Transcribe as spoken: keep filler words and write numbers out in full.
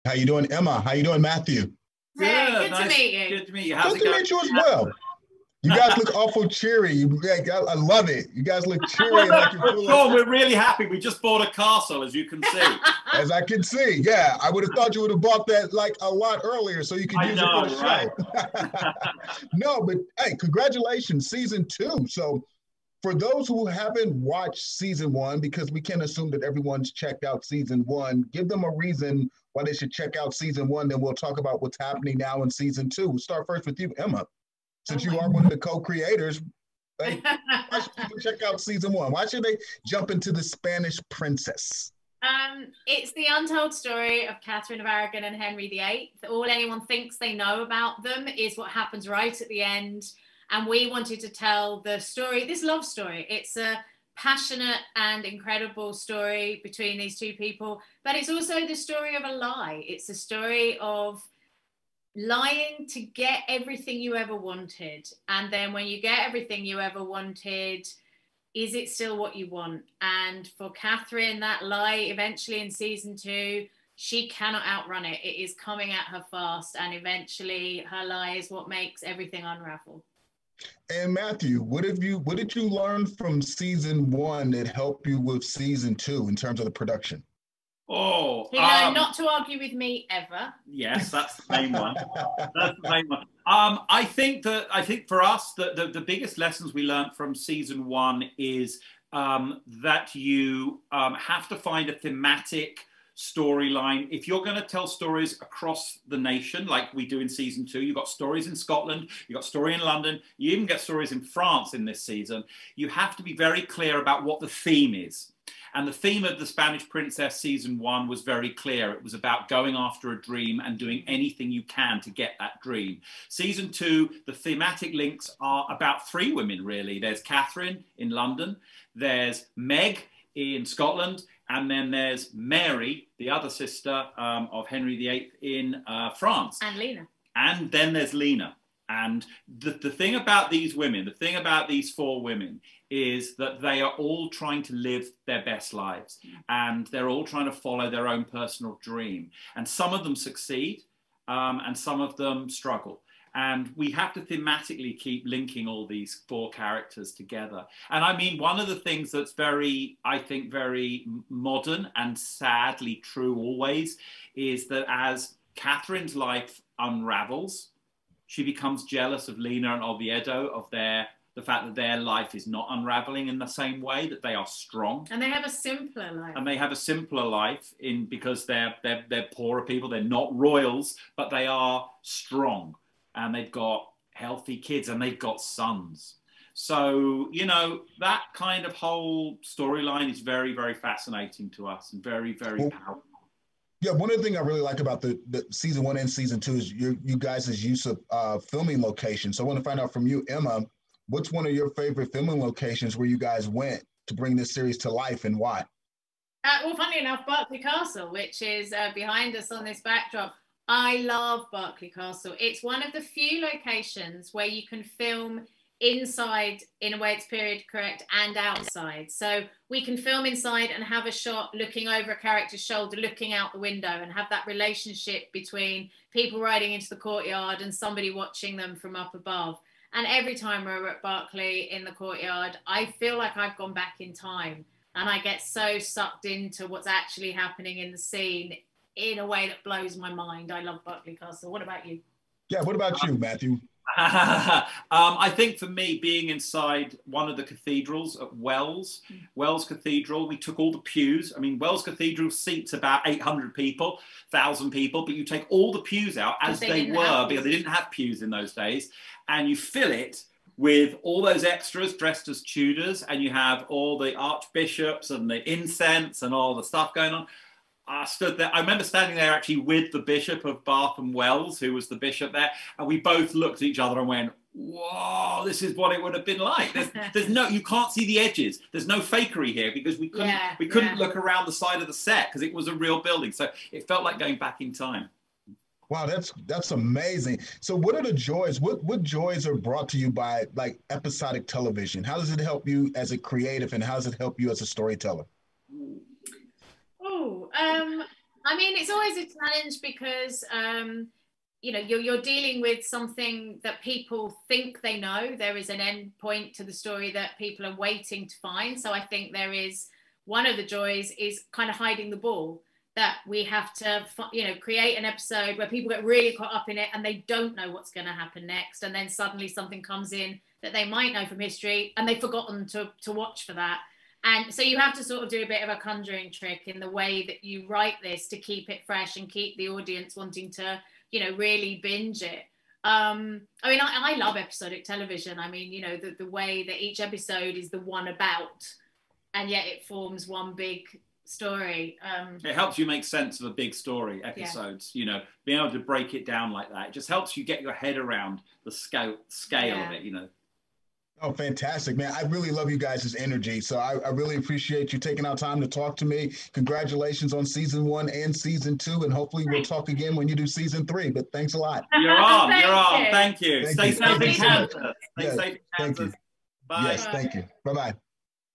How you doing, Emma? How you doing, Matthew? Hey, Good, good to nice. meet you. Good to meet you. How's Good it to going? meet you as well. You guys look awful cheery. You, yeah, I love it. You guys look cheery and like you feel Sean, like, we're really happy. We just bought a castle, as you can see. as I can see. Yeah, I would have thought you would have bought that like a lot earlier so you could I use know, it for the show. No, but hey, congratulations, season two. So for those who haven't watched season one, because we can't assume that everyone's checked out season one, give them a reason why they should check out season one. Then we'll talk about what's happening now in season two. We'll start first with you, Emma. Since Oh you are one of the co-creators, like, why should people check out season one? Why should they jump into the Spanish princess? Um, it's the untold story of Catherine of Aragon and Henry the Eighth. All anyone thinks they know about them is what happens right at the end. And we wanted to tell the story, this love story. It's a passionate and incredible story between these two people, but it's also the story of a lie. It's a story of lying to get everything you ever wanted. And then when you get everything you ever wanted, is it still what you want? And for Catherine, that lie eventually in season two, she cannot outrun it. It is coming at her fast. And eventually her lie is what makes everything unravel. And Matthew, what have you what did you learn from season one that helped you with season two in terms of the production? Oh, He learned um, not to argue with me ever. yes, that's the main one. That's the main one. Um, I think that I think for us, the, the, the biggest lessons we learned from season one is um, that you um, have to find a thematic storyline. If you're going to tell stories across the nation, like we do in season two, you've got stories in Scotland, you've got story in London, you even get stories in France in this season. You have to be very clear about what the theme is. And the theme of the Spanish Princess season one was very clear. It was about going after a dream and doing anything you can to get that dream. Season two, the thematic links are about three women, really. There's Catherine in London, there's Meg in Scotland, and then there's Mary, the other sister um, of Henry the Eighth in uh, France. And Lena. And then there's Lena. And the, the thing about these women, the thing about these four women is that they are all trying to live their best lives. And they're all trying to follow their own personal dream. And some of them succeed um, and some of them struggle. And we have to thematically keep linking all these four characters together. And I mean, one of the things that's very, I think, very modern and sadly true always is that as Catherine's life unravels, she becomes jealous of Lena and Oviedo, of their the fact that their life is not unraveling in the same way, that they are strong. And they have a simpler life. And they have a simpler life in because they're, they're, they're poorer people, they're not royals, but they are strong. And they've got healthy kids and they've got sons. So, you know, that kind of whole storyline is very, very fascinating to us and very, very Well, powerful. yeah, one of the things I really like about the, the season one and season two is your, you guys' use of uh, filming locations. So I want to find out from you, Emma, what's one of your favorite filming locations where you guys went to bring this series to life and why? Uh, well, funny enough, Berkeley Castle, which is uh, behind us on this backdrop. I love Berkeley Castle. It's one of the few locations where you can film inside in a way it's period correct and outside. So we can film inside and have a shot looking over a character's shoulder, looking out the window, and have that relationship between people riding into the courtyard and somebody watching them from up above. And every time we're at Berkeley in the courtyard, I feel like I've gone back in time and I get so sucked into what's actually happening in the scene in a way that blows my mind. I love Berkeley Castle. What about you? Yeah, what about you, Matthew? um, I think for me, being inside one of the cathedrals at Wells, mm. Wells Cathedral, we took all the pews. I mean, Wells Cathedral seats about eight hundred people, one thousand people, but you take all the pews out as they, they were because they didn't have pews in those days, and you fill it with all those extras dressed as Tudors, and you have all the archbishops and the incense and all the stuff going on. I stood there. I remember standing there actually with the Bishop of Bath and Wells, who was the bishop there, and we both looked at each other and went, "Whoa, this is what it would have been like." There's, there's no, you can't see the edges. There's no fakery here because we couldn't, yeah, we couldn't yeah. look around the side of the set because it was a real building. So it felt like going back in time. Wow, that's that's amazing. So what are the joys? What what joys are brought to you by like episodic television? How does it help you as a creative, and how does it help you as a storyteller? Oh, um, I mean, it's always a challenge because, um, you know, you're, you're dealing with something that people think they know. There is an end point to the story that people are waiting to find. So I think there is, one of the joys is kind of hiding the ball, that we have to, you know, create an episode where people get really caught up in it and they don't know what's going to happen next. And then suddenly something comes in that they might know from history and they've forgotten to, to watch for that. And so you have to sort of do a bit of a conjuring trick in the way that you write this to keep it fresh and keep the audience wanting to, you know, really binge it. Um, I mean, I, I love episodic television. I mean, you know, the, the way that each episode is the one about, and yet it forms one big story. Um, it helps you make sense of a big story episodes, yeah. You know, being able to break it down like that. It just helps you get your head around the scale, scale yeah. of it, you know. Oh, fantastic, man. I really love you guys' energy. So I, I really appreciate you taking out time to talk to me. Congratulations on season one and season two. And hopefully we'll talk again when you do season three. But thanks a lot. You're on. You're on. Thank you. Thank Stay you. safe in Kansas. Stay yes, safe in Kansas. Thank you. Bye. Yes, thank you. Bye-bye.